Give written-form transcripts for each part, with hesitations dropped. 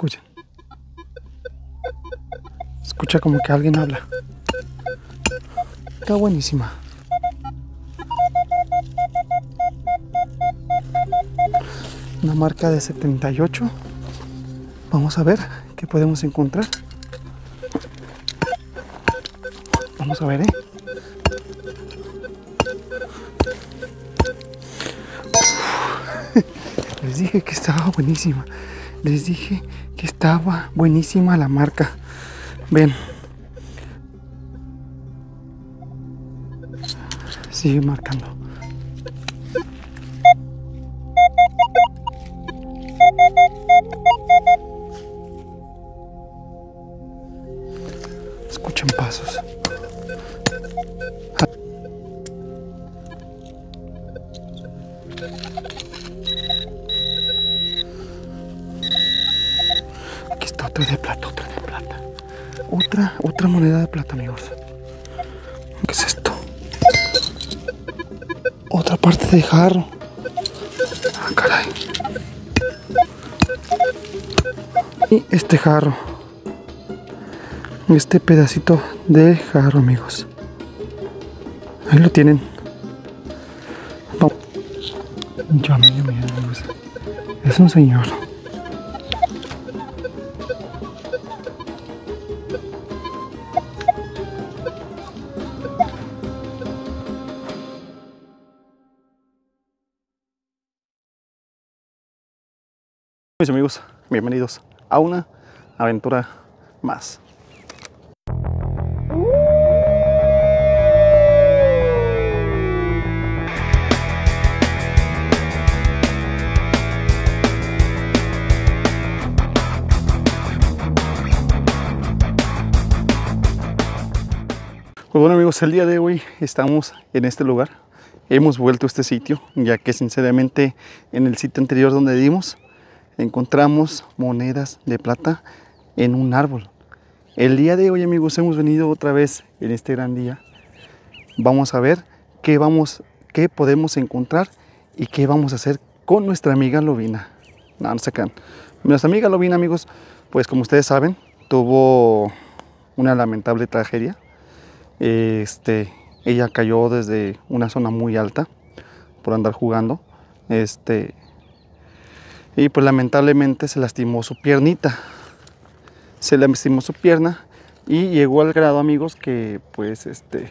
Escuchen. Escucha como que alguien habla. Está buenísima. Una marca de 78. Vamos a ver qué podemos encontrar. Vamos a ver, Les dije que estaba buenísima. Les dije que estaba buenísima la marca. Ven. Sigue marcando. Escuchen pasos. Aquí está otra de plata, otra de plata. Otra moneda de plata, amigos. ¿Qué es esto? Otra parte de jarro. Ah, caray. Y este jarro. Este pedacito de jarro, amigos. Ahí lo tienen. Yo, amigos. Es un señor. Mis amigos, bienvenidos a una aventura más. Pues bueno, amigos, el día de hoy estamos en este lugar. Hemos vuelto a este sitio, ya que sinceramente en el sitio anterior donde dimos encontramos monedas de plata en un árbol. El día de hoy, amigos, hemos venido otra vez en este gran día. Vamos a ver qué podemos encontrar y qué vamos a hacer con nuestra amiga Lobina. No se crean. Nuestra amiga Lobina, amigos, pues como ustedes saben, tuvo una lamentable tragedia. Ella cayó desde una zona muy alta por andar jugando. Y pues lamentablemente se lastimó su piernita. Se lastimó su pierna y llegó al grado, amigos, que pues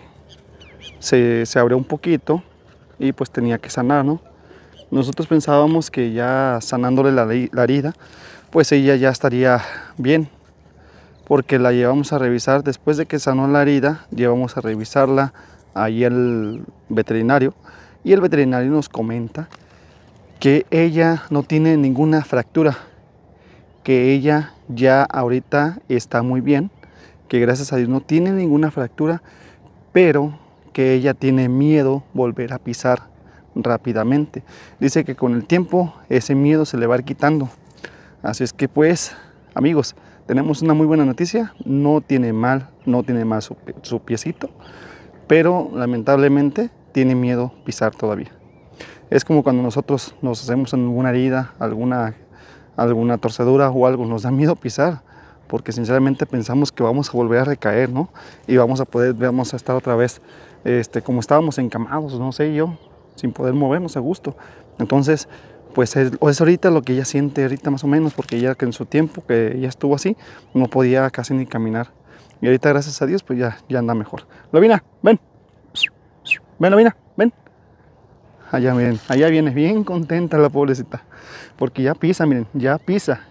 se abrió un poquito y pues tenía que sanar, ¿no? Nosotros pensábamos que ya sanándole la herida, pues ella ya estaría bien, porque la llevamos a revisar. Después de que sanó la herida, llevamos a revisarla ahí al veterinario, y el veterinario nos comenta que ella no tiene ninguna fractura, que ella ya ahorita está muy bien, que gracias a Dios no tiene ninguna fractura, pero que ella tiene miedo volver a pisar rápidamente. Dice que con el tiempo ese miedo se le va a ir quitando. Así es que pues, amigos, tenemos una muy buena noticia. No tiene mal su piecito, pero lamentablemente tiene miedo pisar todavía. Es como cuando nosotros nos hacemos alguna herida, alguna torcedura o algo, nos da miedo pisar, porque sinceramente pensamos que vamos a volver a recaer, ¿no? Y vamos a estar otra vez como estábamos encamados, no sé yo, sin poder movernos a gusto. Entonces, pues es ahorita lo que ella siente ahorita más o menos, porque ella que en su tiempo que ella estuvo así, no podía casi ni caminar. Y ahorita, gracias a Dios, pues ya anda mejor. Lobina, ven. Ven, Lobina, ven. Allá, miren, allá viene bien contenta la pobrecita, porque ya pisa, miren, ya pisa,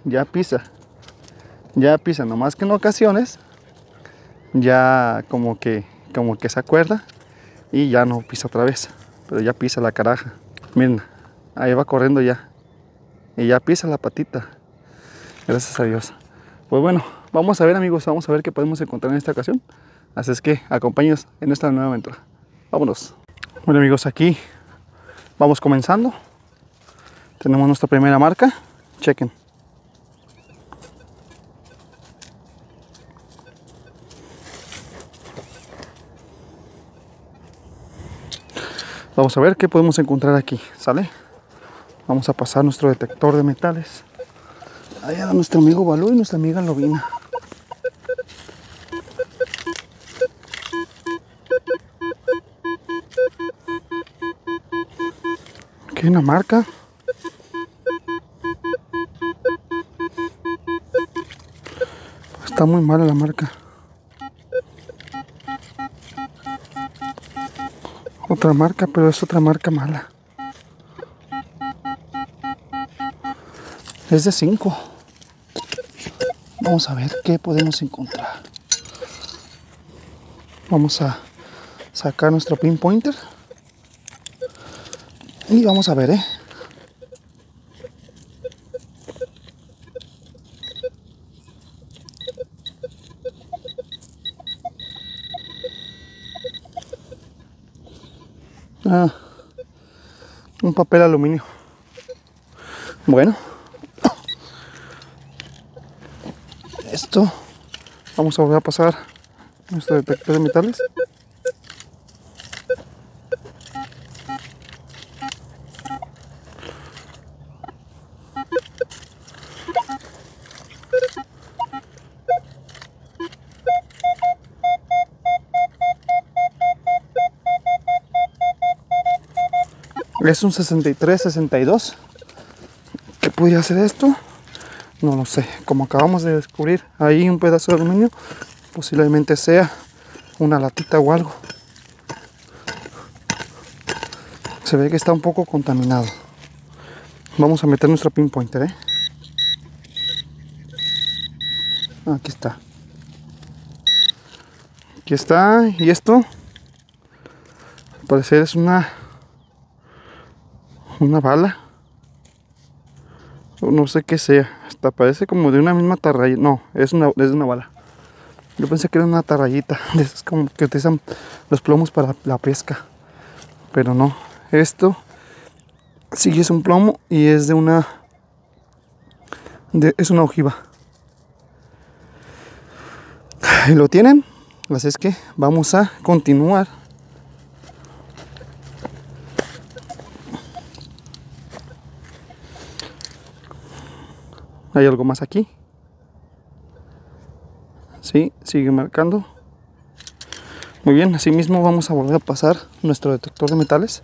nomás que en ocasiones ya como que se acuerda y ya no pisa otra vez, pero ya pisa la caraja. Miren, ahí va corriendo ya, y ya pisa la patita, gracias a Dios. Pues bueno, vamos a ver, amigos, vamos a ver qué podemos encontrar en esta ocasión. Así es que acompáñenos en esta nueva aventura. Vámonos. Bueno, amigos, aquí vamos comenzando. Tenemos nuestra primera marca. Chequen. Vamos a ver qué podemos encontrar aquí. ¿Sale? Vamos a pasar nuestro detector de metales. Allá va nuestro amigo Balú y nuestra amiga Lobina. Aquí hay una marca. Está muy mala la marca. Otra marca, pero es otra marca mala. Es de 5. Vamos a ver qué podemos encontrar. Vamos a sacar nuestro pinpointer. Y vamos a ver, un papel aluminio. Bueno, esto, vamos a volver a pasar nuestro detector de metales. Es un 63-62. ¿Qué podría ser esto? No lo sé. Como acabamos de descubrir ahí un pedazo de aluminio, posiblemente sea una latita o algo. Se ve que está un poco contaminado. Vamos a meter nuestro pinpointer, Aquí está. Aquí está. Y esto, al parecer, es una bala. No sé qué sea. Hasta parece como de una misma atarraya. No, es una bala. Yo pensé que era una atarrayita. Es como que utilizan los plomos para la pesca. Pero no. Esto sí es un plomo y es de una... es una ojiva. Y lo tienen. Así es que vamos a continuar. Hay algo más aquí. Sí, sigue marcando. Muy bien, así mismo vamos a volver a pasar nuestro detector de metales.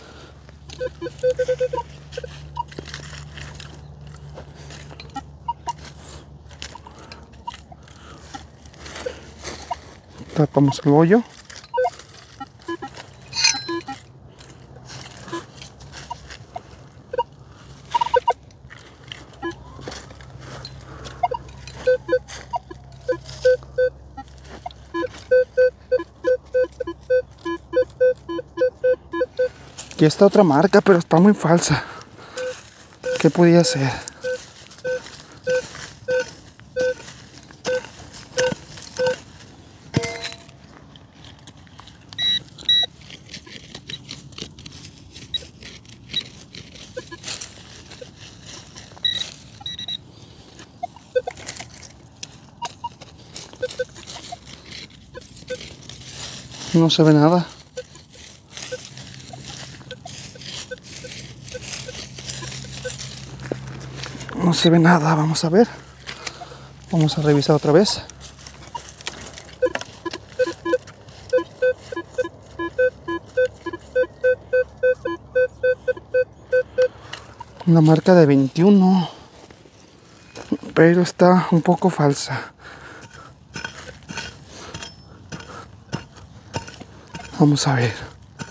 Tapamos el hoyo. Aquí está otra marca, pero está muy falsa. ¿Qué podía ser? No se ve nada. No se ve nada, vamos a ver. Vamos a revisar otra vez. Una marca de 21, pero está un poco falsa. Vamos a ver.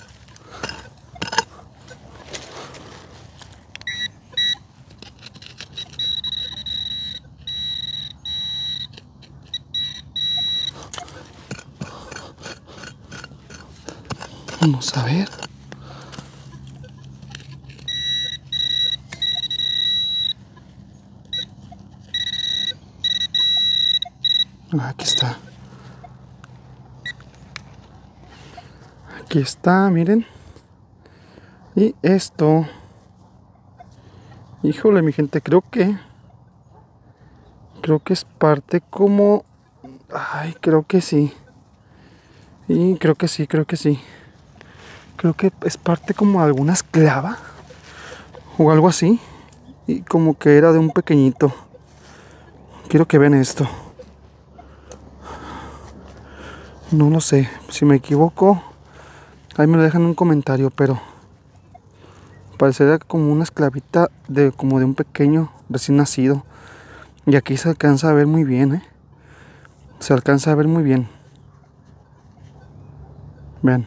Vamos a ver. Aquí está. Aquí está, miren. Y esto. Híjole, mi gente, creo que es parte como... Ay, creo que sí. Y creo que sí. Creo que es parte como de alguna esclava o algo así. Y como que era de un pequeñito. Quiero que vean esto. No lo sé, si me equivoco, ahí me lo dejan en un comentario, pero parecería como una esclavita como de un pequeño recién nacido. Y aquí se alcanza a ver muy bien, ¿eh? Se alcanza a ver muy bien. Vean.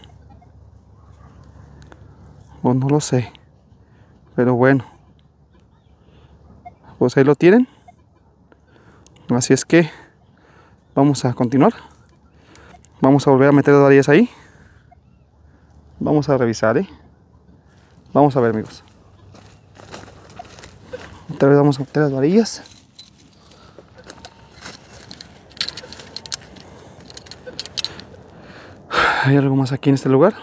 O no lo sé. Pero bueno. Pues ahí lo tienen. Así es que vamos a continuar. Vamos a volver a meter las varillas ahí. Vamos a revisar, ¿eh? Vamos a ver, amigos. Otra vez vamos a meter las varillas. ¿Hay algo más aquí en este lugar?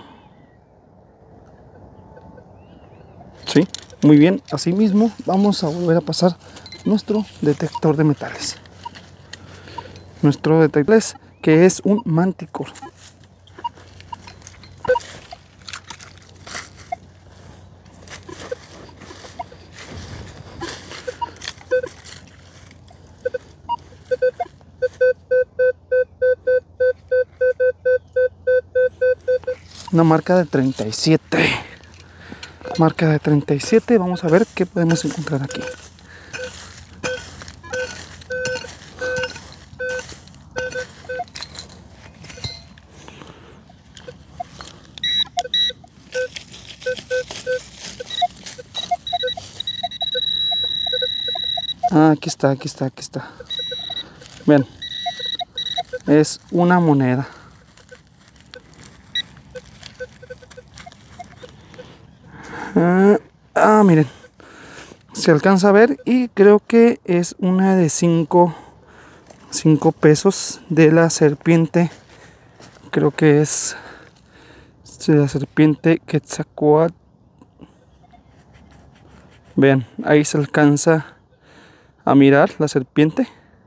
Sí, muy bien. Así mismo vamos a volver a pasar nuestro detector de metales. Nuestro detector que es un Manticore. Una marca de 37. Marca de 37. Vamos a ver qué podemos encontrar aquí. Ah, aquí está, aquí está, aquí está. Vean. Es una moneda. Miren. Se alcanza a ver y creo que es una de 5 pesos de la serpiente. Creo que es de la serpiente Quetzalcóatl. Vean, ahí se alcanza a mirar la serpiente.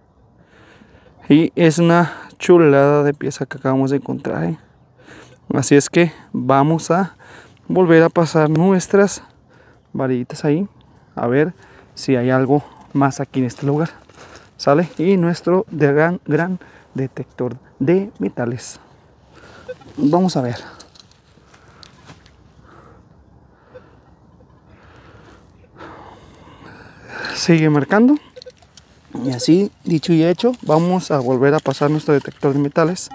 Y es una chulada de pieza que acabamos de encontrar, ¿eh? Así es que vamos a volver a pasar nuestras varillitas ahí. A ver si hay algo más aquí en este lugar. ¿Sale? Y nuestro gran detector de metales. Vamos a ver. Sigue marcando. Y así, dicho y hecho, vamos a volver a pasar nuestro detector de metales.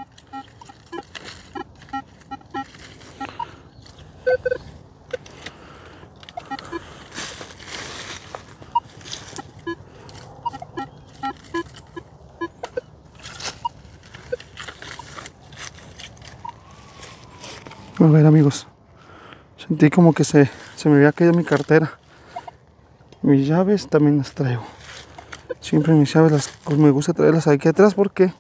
A ver, amigos, sentí como que se me había caído mi cartera. Mis llaves también las traigo. Siempre mis llaves pues me gusta traerlas aquí atrás porque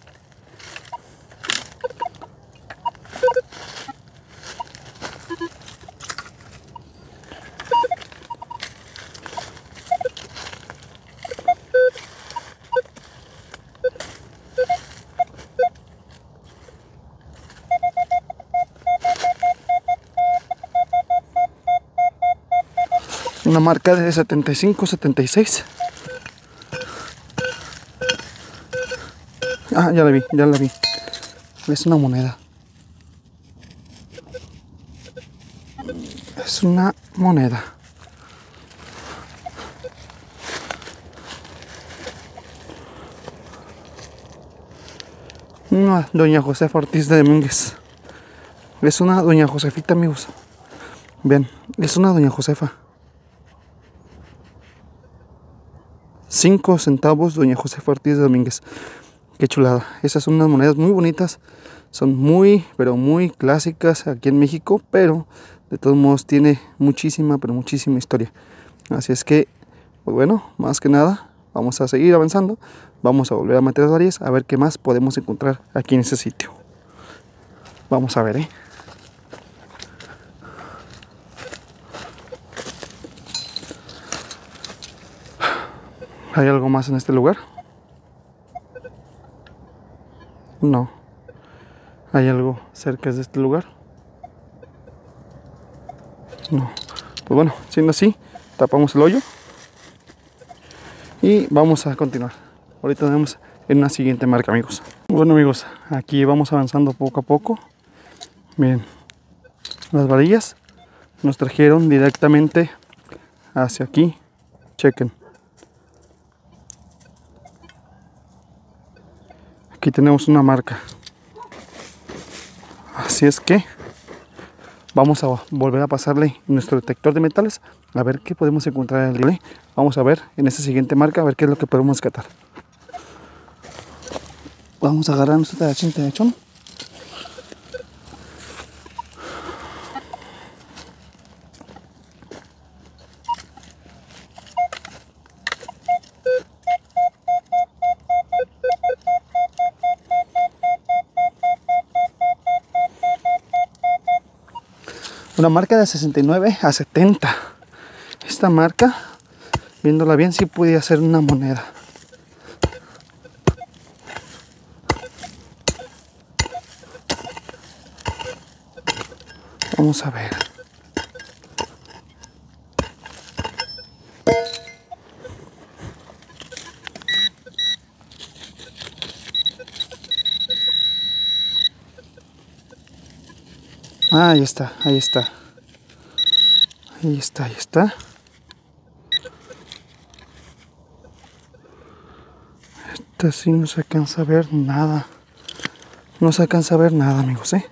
una marca de 75, 76. Ah, ya la vi, ya la vi. Es una moneda. Es una moneda. Una doña Josefa Ortiz de Domínguez. Es una doña Josefita, amigos. Vean, es una doña Josefa. 5 centavos, doña Josefa Ortiz de Domínguez. Qué chulada. Esas son unas monedas muy bonitas. Son muy, pero muy clásicas aquí en México, pero de todos modos tiene muchísima, pero muchísima historia. Así es que, pues bueno, más que nada, vamos a seguir avanzando. Vamos a volver a meter las varillas a ver qué más podemos encontrar aquí en ese sitio. Vamos a ver, ¿eh? ¿Hay algo más en este lugar? No. ¿Hay algo cerca de este lugar? No. Pues bueno, siendo así, tapamos el hoyo y vamos a continuar. Ahorita nos vemos en una siguiente marca, amigos. Bueno, amigos, aquí vamos avanzando poco a poco. Miren, las varillas nos trajeron directamente hacia aquí. Chequen. Aquí tenemos una marca. Así es que vamos a volver a pasarle nuestro detector de metales a ver qué podemos encontrar en el relé. Vamos a ver en esta siguiente marca a ver qué es lo que podemos rescatar. Vamos a agarrar nuestro tachón. Una marca de 69 a 70. Esta marca, viéndola bien, sí podía ser una moneda. Vamos a ver. Ah, ahí está, ahí está. Ahí está, ahí está. Esta sí no se alcanza a ver nada. No se alcanza a ver nada, amigos, ¿eh?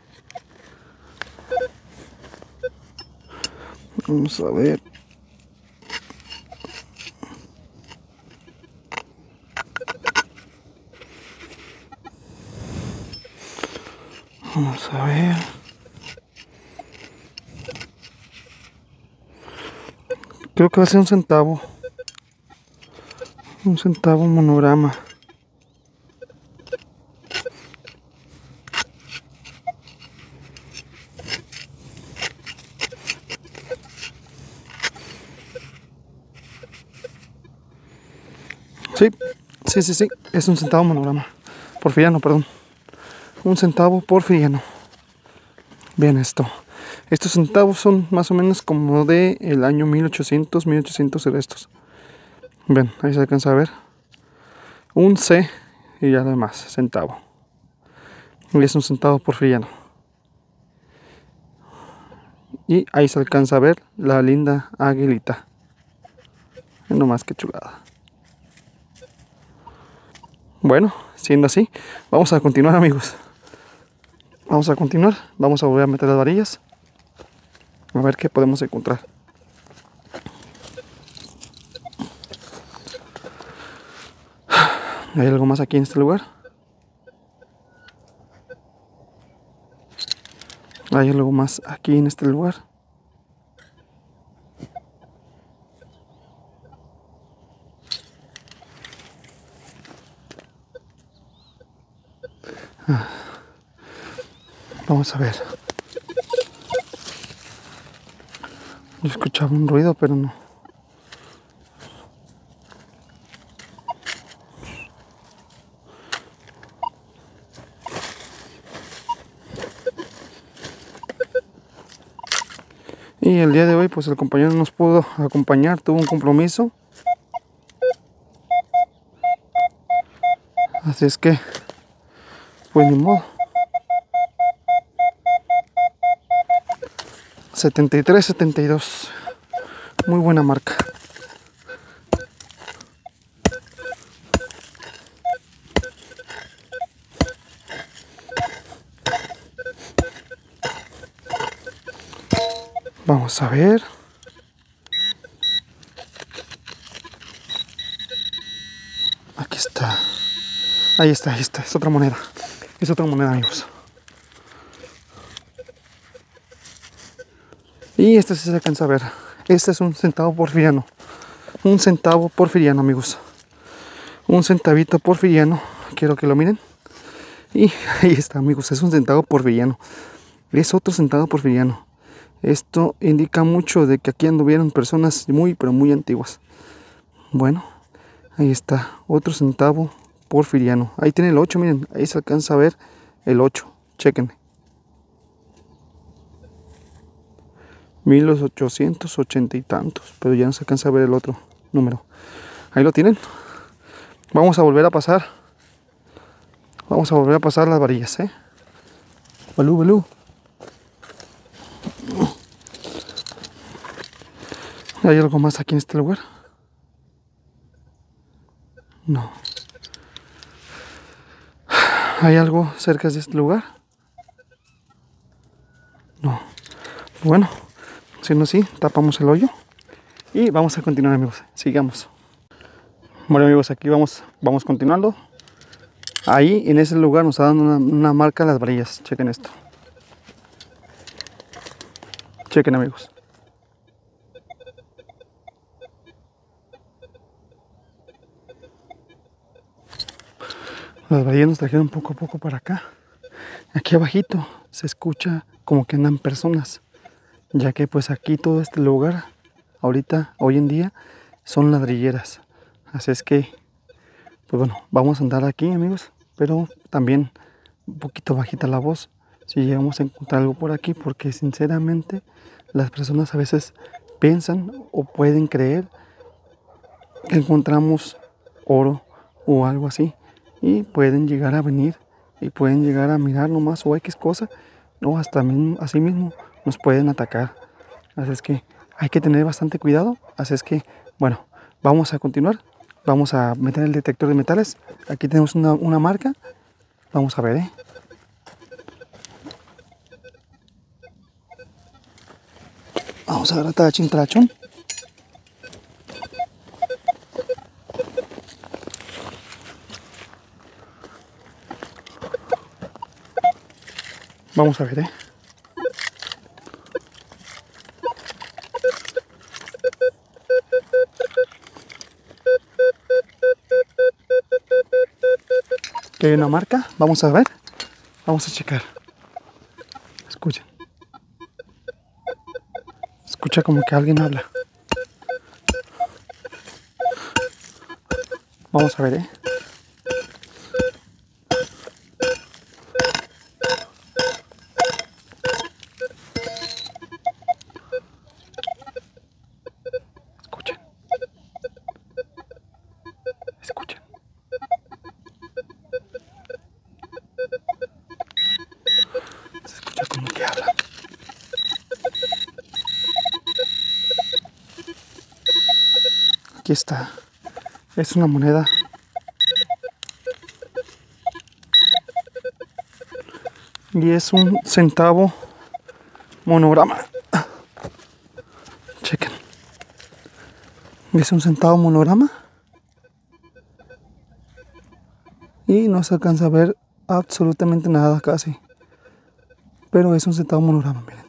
Vamos a ver. Vamos a ver. Creo que va a ser un centavo. Un centavo monograma. Sí. Es un centavo monograma. Porfiriano, perdón. Un centavo porfiriano. Bien esto. Estos centavos son más o menos como de el año 1800 era estos. Ven, ahí se alcanza a ver. Un C y ya demás, centavo. Y es un centavo porfiriano. Y ahí se alcanza a ver la linda aguilita. No más que chulada. Bueno, siendo así, vamos a continuar, amigos. Vamos a continuar. Vamos a volver a meter las varillas. A ver qué podemos encontrar. ¿Hay algo más aquí en este lugar? ¿Hay algo más aquí en este lugar? Vamos a ver. Yo escuchaba un ruido, pero no. Y el día de hoy, pues el compañero no nos pudo acompañar, tuvo un compromiso. Así es que, pues ni modo. 73, 72. Muy buena marca. Vamos a ver. Aquí está. Ahí está, ahí está. Es otra moneda. Es otra moneda, amigos. Y este sí se alcanza a ver. Este es un centavo porfiriano. Un centavo porfiriano, amigos. Un centavito porfiriano. Quiero que lo miren. Y ahí está, amigos. Es un centavo porfiriano. Es otro centavo porfiriano. Esto indica mucho de que aquí anduvieron personas muy, pero muy antiguas. Bueno, ahí está. Otro centavo porfiriano. Ahí tiene el 8, miren. Ahí se alcanza a ver el 8. Chequenme. 1880 y tantos. Pero ya no se alcanza a ver el otro número. Ahí lo tienen. Vamos a volver a pasar. Vamos a volver a pasar las varillas, ¿eh? Balú, balú. ¿Hay algo más aquí en este lugar? No. ¿Hay algo cerca de este lugar? No. Bueno, si no así, tapamos el hoyo y vamos a continuar, amigos. Sigamos. Bueno, amigos, aquí vamos continuando. Ahí en ese lugar nos está dando una marca las varillas. Chequen esto. Chequen, amigos. Las varillas nos trajeron poco a poco para acá. Aquí abajito se escucha como que andan personas, ya que pues aquí todo este lugar ahorita, hoy en día, son ladrilleras. Así es que, pues bueno, vamos a andar aquí, amigos, pero también un poquito bajita la voz si llegamos a encontrar algo por aquí, porque sinceramente las personas a veces piensan o pueden creer que encontramos oro o algo así, y pueden llegar a venir y pueden llegar a mirar nomás o X cosa, o hasta así mismo nos pueden atacar. Así es que hay que tener bastante cuidado. Así es que, bueno, vamos a continuar. Vamos a meter el detector de metales. Aquí tenemos una marca. Vamos a ver, ¿eh? Vamos a ver, trachín, trachón. Vamos a ver, ¿eh? Que hay una marca. Vamos a ver. Vamos a checar. Escuchen. Escucha como que alguien habla. Vamos a ver, ¿eh? Escuchen. Escuchen. Se escucha como que habla. Aquí está. Es una moneda. Y es un centavo monograma. Chequen. Es un centavo monograma. Y no se alcanza a ver absolutamente nada casi. Pero es un centavo monograma, miren.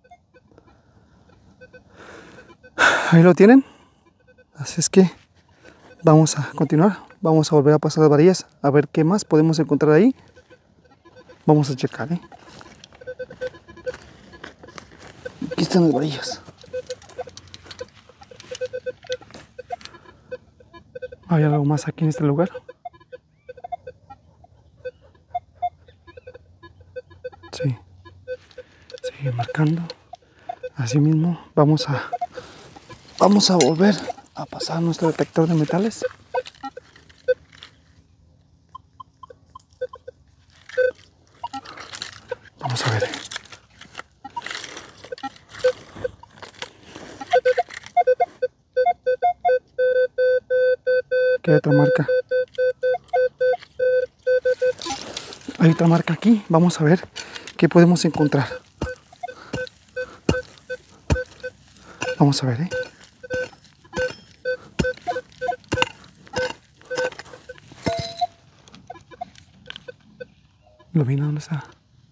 Ahí lo tienen. Así es que vamos a continuar. Vamos a volver a pasar las varillas. A ver qué más podemos encontrar ahí. Vamos a checar, ¿eh? Aquí están las varillas. ¿Hay algo más aquí en este lugar? Sí. Sigue marcando. Así mismo vamos a volver a pasar nuestro detector de metales. Vamos a ver. Aquí hay otra marca. Hay otra marca aquí. Vamos a ver qué podemos encontrar. Vamos a ver, ¿eh? ¿Lo vi? ¿Dónde está?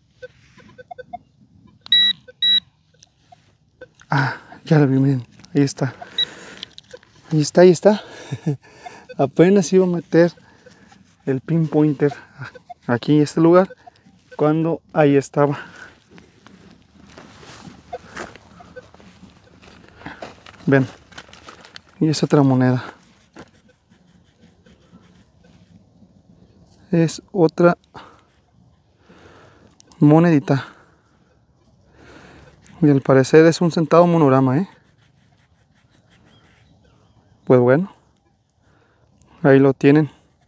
Ah, ya lo vi, miren. Ahí está. Ahí está, ahí está. Apenas iba a meter el pinpointer aquí en este lugar cuando ahí estaba. Ven. Y es otra moneda. Es otra monedita. Y al parecer es un centavo monograma, ¿eh? Pues bueno, ahí lo tienen.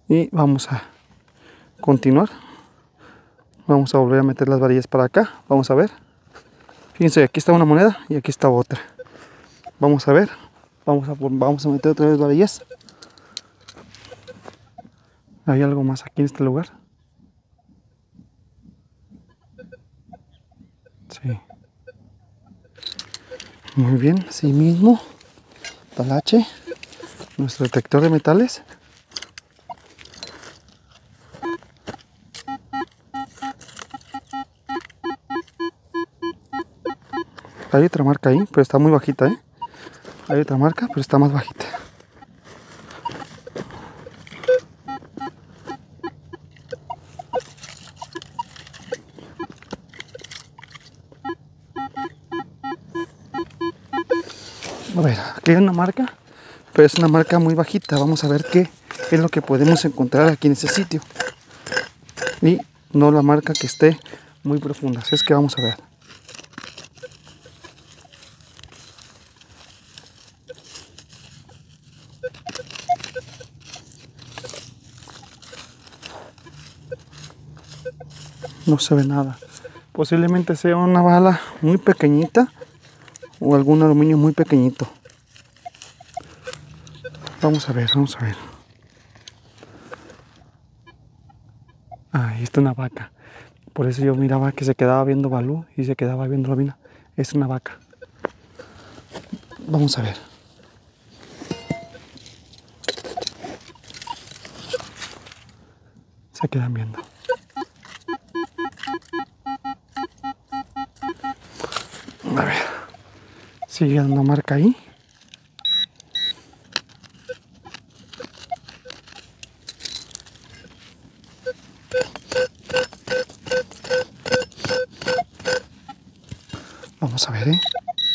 Y vamos a continuar. Vamos a volver a meter las varillas para acá. Vamos a ver. Fíjense, aquí está una moneda y aquí está otra. Vamos a ver. Vamos a meter otra vez varillas. Hay algo más aquí en este lugar. Sí. Muy bien, así mismo. Talache. Nuestro detector de metales. Hay otra marca ahí, pero está muy bajita, ¿eh? Hay otra marca, pero está más bajita. A ver, aquí hay una marca, pero es una marca muy bajita. Vamos a ver qué es lo que podemos encontrar aquí en ese sitio. Y no la marca que esté muy profunda. Así es que vamos a ver. No se ve nada. Posiblemente sea una bala muy pequeñita o algún aluminio muy pequeñito. Vamos a ver, vamos a ver. Ahí está una vaca. Por eso yo miraba que se quedaba viendo Balú y se quedaba viendo Robina. Es una vaca. Vamos a ver. Se quedan viendo. A ver. Sigue una marca ahí. Vamos a ver, ¿eh?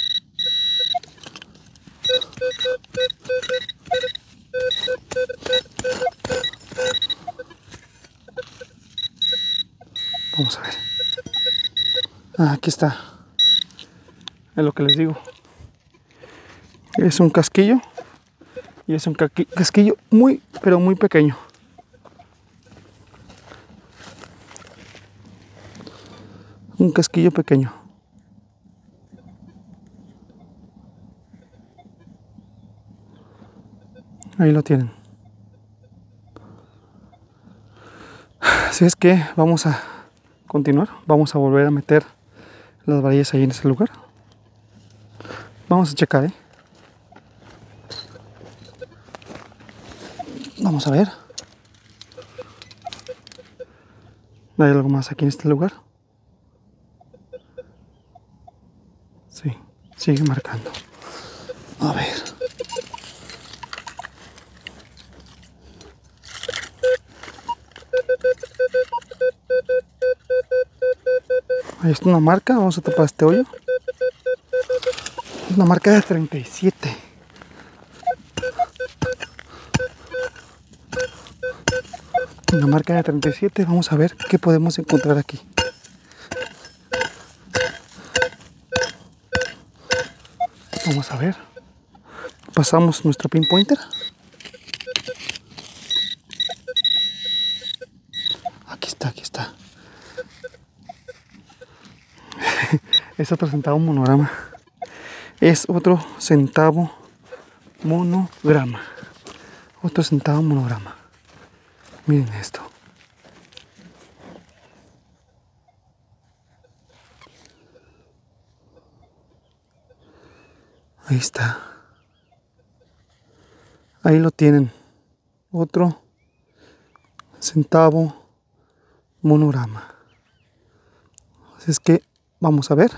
Vamos a ver. Ah, aquí está. Es lo que les digo. Es un casquillo. Y es un casquillo muy, pero muy pequeño. Un casquillo pequeño. Ahí lo tienen. Así es que vamos a continuar. Vamos a volver a meter las varillas ahí en ese lugar. Vamos a checar, ¿eh? Vamos a ver. ¿Hay algo más aquí en este lugar? Sí, sigue marcando. A ver. Ahí está una marca. Vamos a tapar este hoyo. Una marca de 37. Una marca de 37. Vamos a ver qué podemos encontrar aquí. Vamos a ver. Pasamos nuestro pinpointer. Aquí está, aquí está. Es otro centavo monograma. Es otro centavo monograma. Otro centavo monograma. Miren esto. Ahí está. Ahí lo tienen. Otro centavo monograma. Así es que vamos a ver.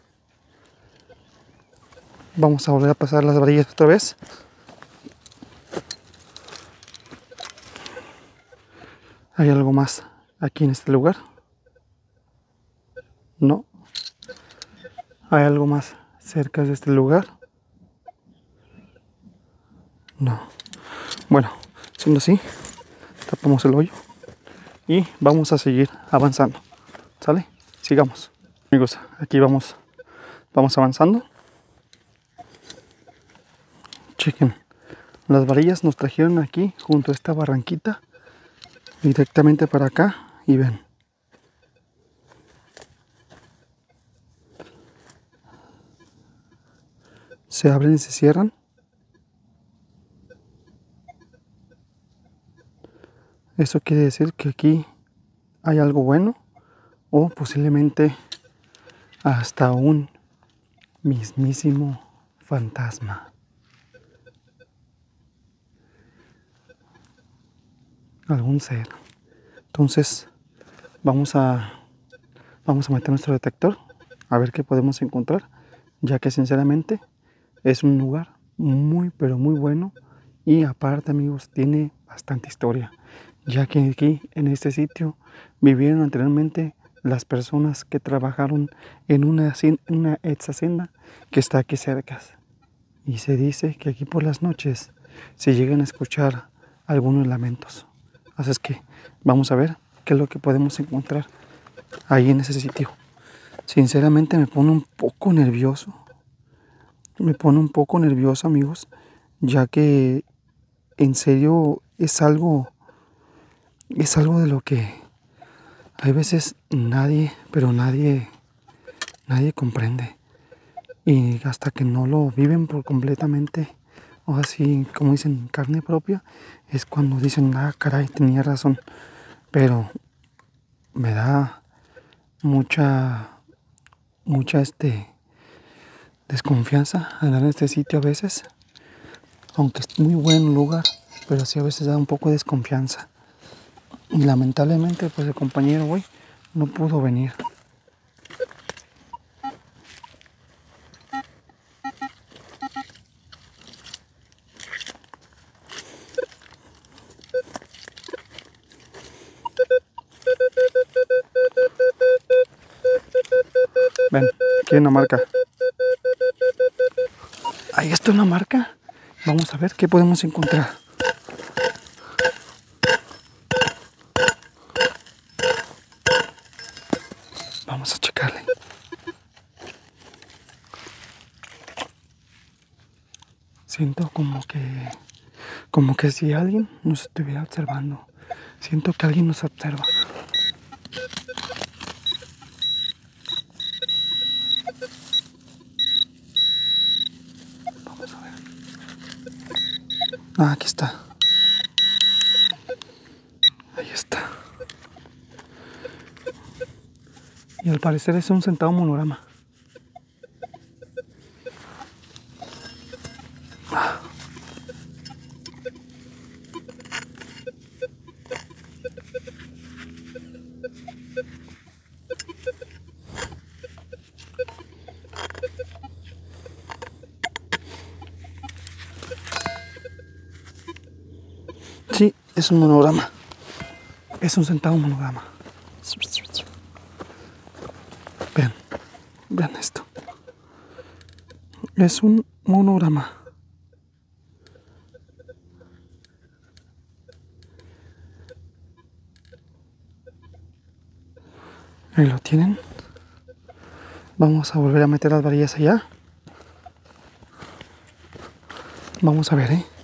Vamos a volver a pasar las varillas otra vez. ¿Hay algo más aquí en este lugar? No. ¿Hay algo más cerca de este lugar? No. Bueno, siendo así, tapamos el hoyo y vamos a seguir avanzando. ¿Sale? Sigamos. Amigos, aquí vamos avanzando. Chequen. Las varillas nos trajeron aquí junto a esta barranquita directamente para acá y ven. Se abren y se cierran. Eso quiere decir que aquí hay algo bueno o posiblemente hasta un mismísimo fantasma. Algún ser. Entonces vamos a meter nuestro detector a ver qué podemos encontrar, ya que sinceramente es un lugar muy pero muy bueno y aparte, amigos, tiene bastante historia, ya que aquí en este sitio vivieron anteriormente las personas que trabajaron en una ex hacienda que está aquí cerca, y se dice que aquí por las noches se llegan a escuchar algunos lamentos. Así es que vamos a ver qué es lo que podemos encontrar ahí en ese sitio. Sinceramente me pone un poco nervioso. Me pone un poco nervioso, amigos, ya que en serio es algo de lo que hay veces nadie, pero nadie comprende. Y hasta que no lo viven por completamente, o así como dicen, carne propia, es cuando dicen, ah, caray, tenía razón. Pero me da mucha desconfianza andar en este sitio a veces, aunque es muy buen lugar, pero sí a veces da un poco de desconfianza. Y lamentablemente pues el compañero hoy no pudo venir. Ven, aquí hay una marca. Ahí está una marca. Vamos a ver qué podemos encontrar. Vamos a checarle. Siento como que si alguien nos estuviera observando. Siento que alguien nos observa. Vamos a ver. Ah, aquí está. Ahí está. Y al parecer es un centavo monograma. Sí, es un monograma. Es un centavo monograma. Vean, vean esto. Es un monograma. Ahí lo tienen. Vamos a volver a meter las varillas allá. Vamos a ver, ¿eh?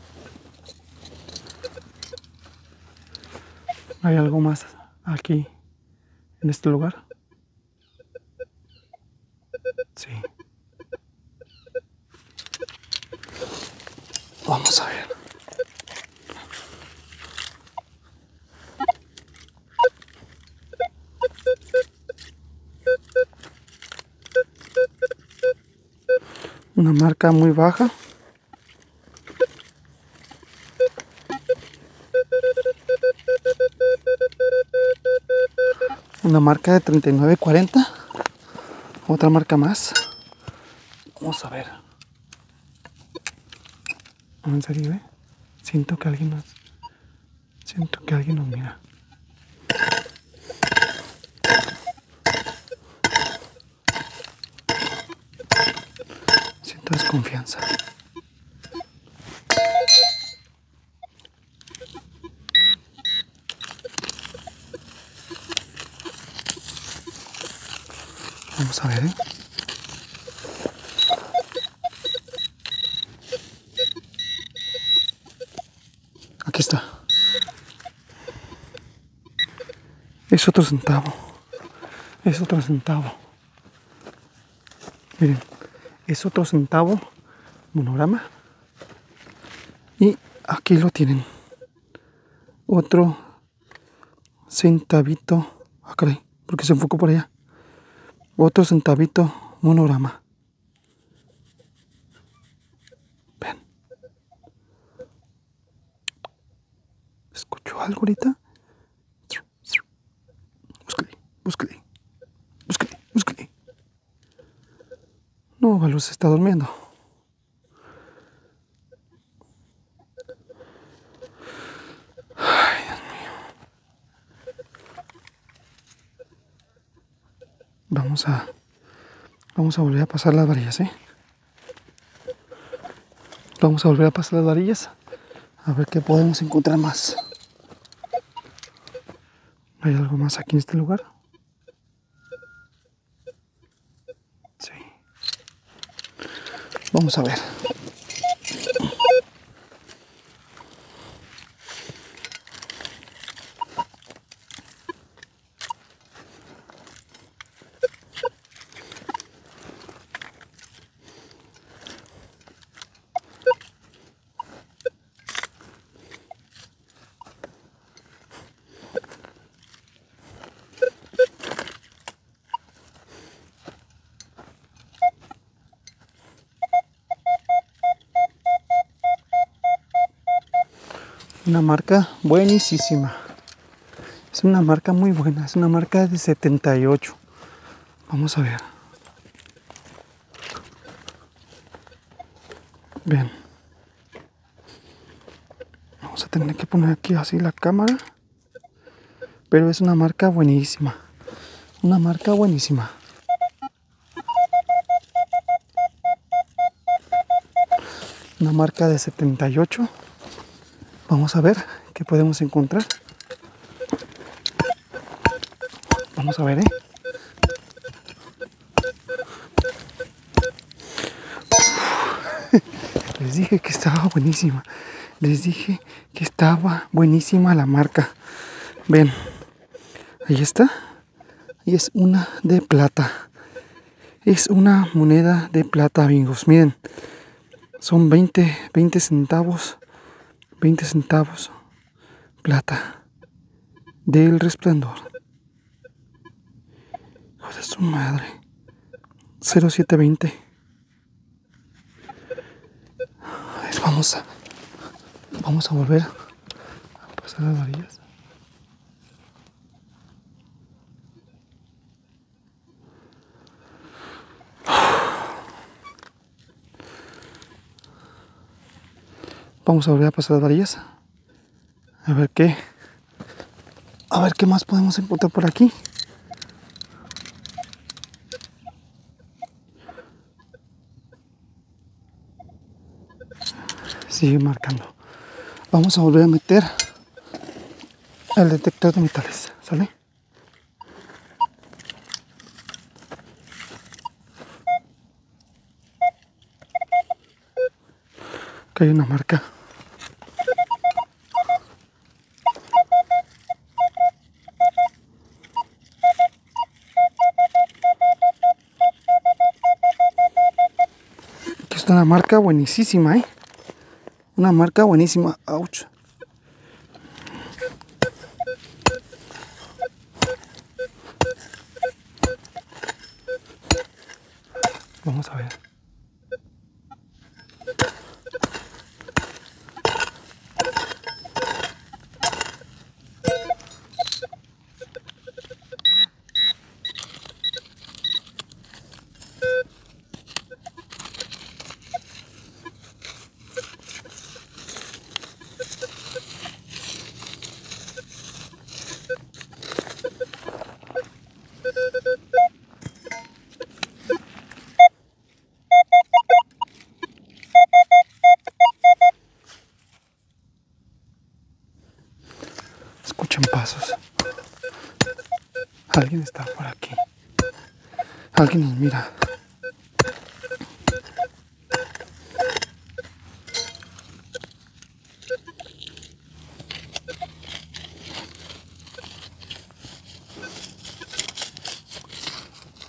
¿Hay algo más aquí en este lugar? Sí. Vamos a ver. Una marca muy baja. Una marca de 39.40. Otra marca más. Vamos a ver. En serio, ¿eh? Siento que alguien nos mira. Siento desconfianza. Vamos a ver, ¿eh? Aquí está. Es otro centavo. Es otro centavo. Miren, es otro centavo monograma. Y aquí lo tienen. Otro centavito. Ah, caray, porque se enfocó por allá. Otro centavito monograma. Ven. ¿Escuchó algo ahorita? Búscale, búscale, búscale, búscale. No, Balú se está durmiendo. Ay, Dios mío. Vamos a volver a pasar las varillas, ¿eh? Vamos a volver a pasar las varillas. A ver qué podemos encontrar más. ¿Hay algo más aquí en este lugar? Sí. Vamos a ver. Una marca buenísima. Es una marca muy buena. Es una marca de 78. Vamos a ver. Bien. Vamos a tener que poner aquí así la cámara. Pero es una marca buenísima. Una marca buenísima. Una marca de 78. Vamos a ver qué podemos encontrar. Vamos a ver, Les dije que estaba buenísima. Les dije que estaba buenísima la marca. Ven, ahí está. Y es una de plata. Es una moneda de plata, amigos. Miren, son 20 centavos. 20 centavos. Plata. Del Resplandor. Hijo de su madre. 0720. A ver, vamos a volver a pasar las varillas. Vamos a volver a pasar las varillas. A ver qué más podemos encontrar por aquí. Sigue marcando. Vamos a volver a meter el detector de metales, ¿sale? Acá hay una marca. Aquí está una marca buenísima, ¿eh? Una marca buenísima. Ouch. Vamos a ver. Escuchen pasos. Alguien está por aquí. Alguien nos mira.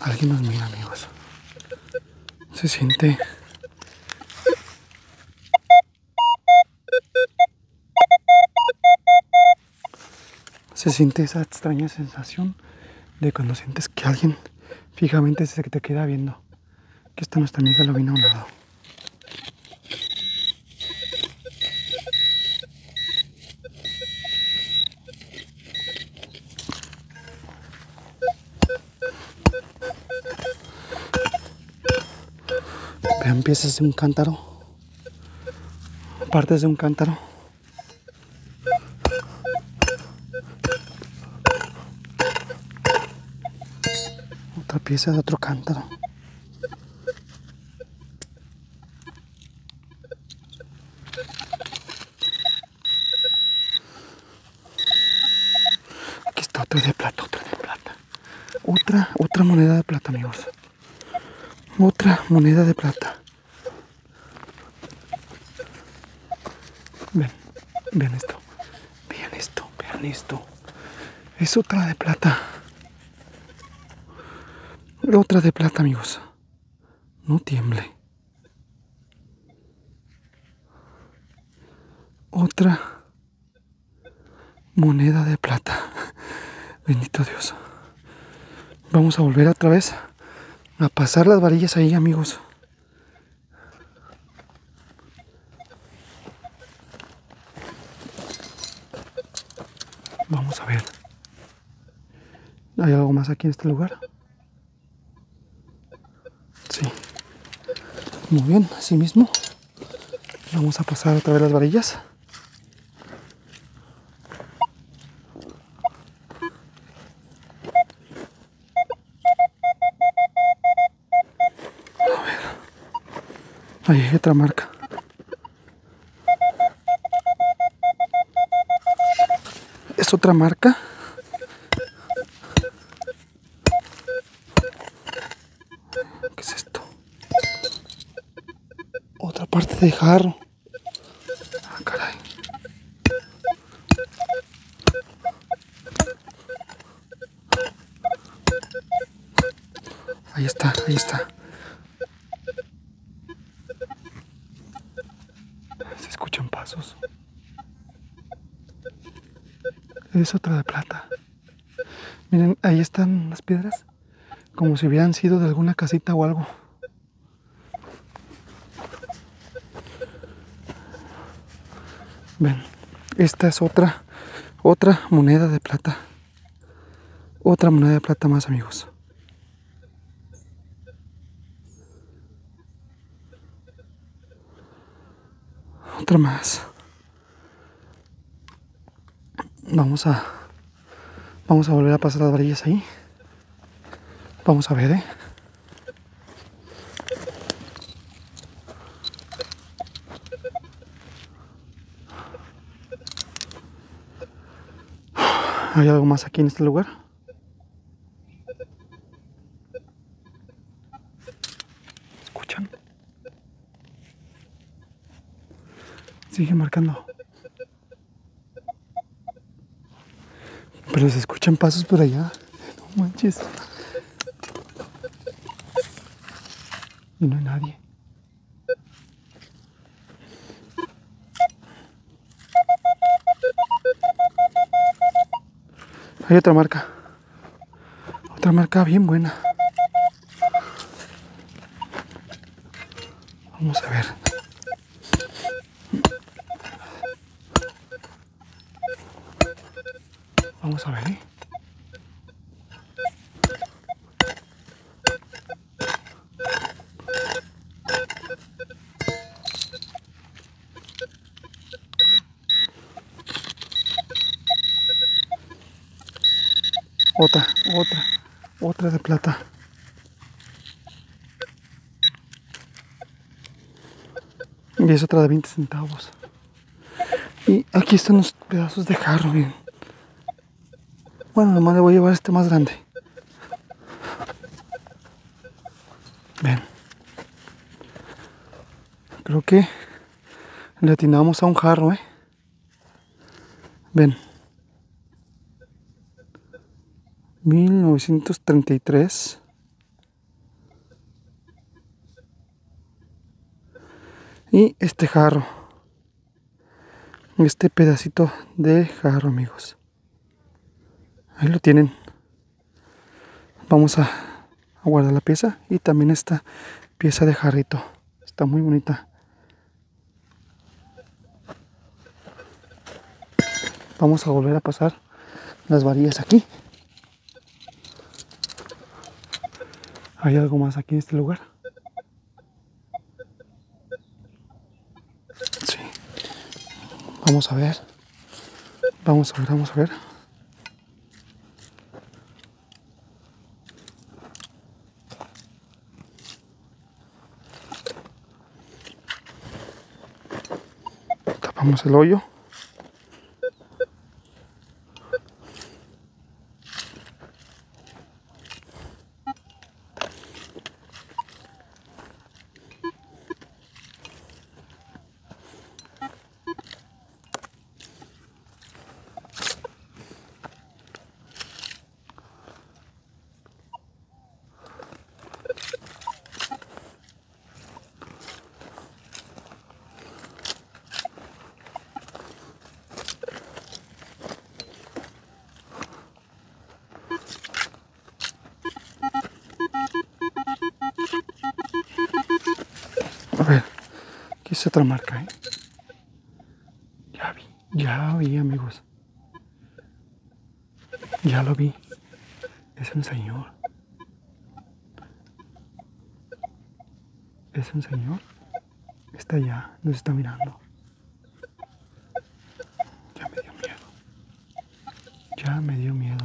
Alguien nos mira, amigos. Se siente... Se siente esa extraña sensación de cuando sientes que alguien fijamente se te queda viendo. Aquí está nuestra amiga lobina a un lado. Vean piezas de un cántaro. Partes de un cántaro. Otra pieza de otro cántaro. Aquí está otra de plata, otra de plata. Otra moneda de plata, amigos. Otra moneda de plata. Vean esto. Vean esto, vean esto. Es otra de plata. Otra de plata, amigos. No tiemble. Otra moneda de plata. Bendito Dios. Vamos a volver otra vez a pasar las varillas ahí, amigos. Vamos a ver. ¿Hay algo más aquí en este lugar? Sí. Muy bien, así mismo. Vamos a pasar otra vez las varillas. A ver. Ahí hay otra marca. Es otra marca. ¿Qué es esto? Otra parte de jarro. Ah, caray. Ahí está, ahí está. Se escuchan pasos. Es otra de plata. Miren, ahí están las piedras. Como si hubieran sido de alguna casita o algo. Ven, esta es otra moneda de plata. Otra moneda de plata más, amigos. Otra más. Vamos a volver a pasar las varillas ahí. Vamos a ver, ¿Hay algo más aquí en este lugar? ¿Escuchan? Sigue marcando. Pero se escuchan pasos por allá. No manches. Y no hay nadie. Hay otra marca. Otra marca bien buena. Vamos a ver. Vamos a ver, Otra de plata. Y es otra de 20 centavos. Y aquí están los pedazos de jarro, bien. Bueno, nomás le voy a llevar este más grande. Ven. Creo que le atinamos a un jarro, Ven. 1933. Y este jarro, este pedacito de jarro, amigos. Ahí lo tienen. Vamos a guardar la pieza y también esta pieza de jarrito. Está muy bonita. Vamos a volver a pasar las varillas aquí. ¿Hay algo más aquí en este lugar? Sí. Vamos a ver. Vamos a ver, vamos a ver. Tapamos el hoyo. A ver, aquí es otra marca, ¿eh? Ya vi, amigos. Ya lo vi. Es un señor. Es un señor. Está allá, nos está mirando. Ya me dio miedo. Ya me dio miedo.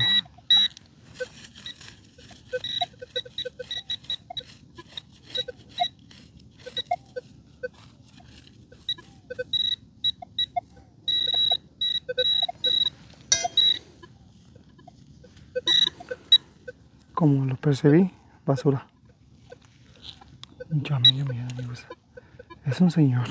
Como lo percibí, basura. Ya me dio miedo, amigos. Es un señor.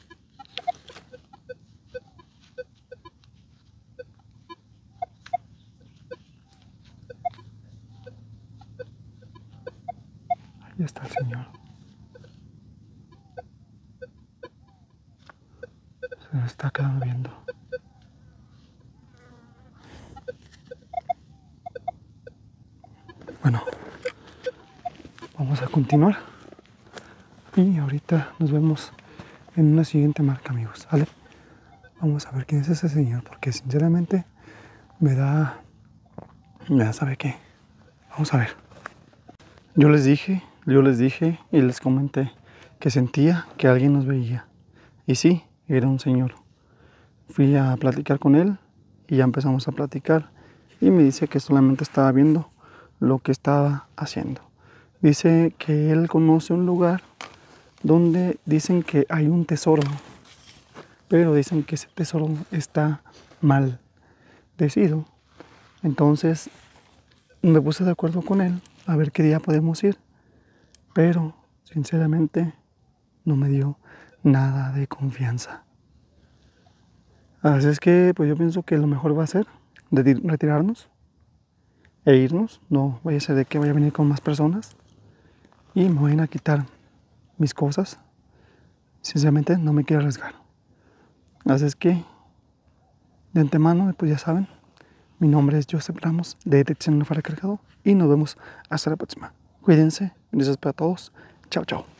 Ahí está el señor. Se nos está quedando viendo. Bueno, vamos a continuar. Y ahorita nos vemos en una siguiente marca, amigos. ¿Vale? Vamos a ver quién es ese señor, porque sinceramente me da, ¿sabe qué? Vamos a ver. Yo les dije y les comenté que sentía que alguien nos veía. Y sí, era un señor. Fui a platicar con él y ya empezamos a platicar. Y me dice que solamente estaba viendo lo que estaba haciendo. Dice que él conoce un lugar donde dicen que hay un tesoro. Pero dicen que ese tesoro está maldecido. Entonces me puse de acuerdo con él a ver qué día podemos ir. Pero sinceramente no me dio nada de confianza. Así es que pues yo pienso que lo mejor va a ser retirarnos e irnos. No vaya a ser de que vaya a venir con más personas y me vayan a quitar mis cosas. Sinceramente no me quiero arriesgar. Así es que de antemano pues ya saben, mi nombre es Joseph Ramos de Detección Infrarrecargado y nos vemos hasta la próxima. Cuídense, besos para todos. Chao, chao.